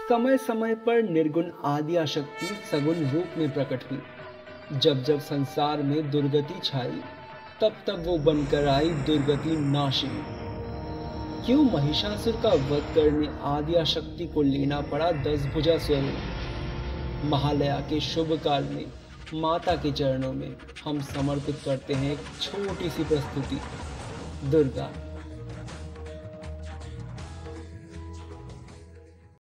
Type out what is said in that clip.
समय समय पर निर्गुण आद्याशक्ति सगुण रूप में प्रकट हुई। जब जब संसार में दुर्गति छाई, तब तब वो बनकर आई दुर्गति नाशिनी। क्यों महिषासुर का वध करने आद्याशक्ति को लेना पड़ा 10 भुजा स्वरूप। महालया के शुभ काल में माता के चरणों में हम समर्पित करते हैं एक छोटी सी प्रस्तुति, दुर्गा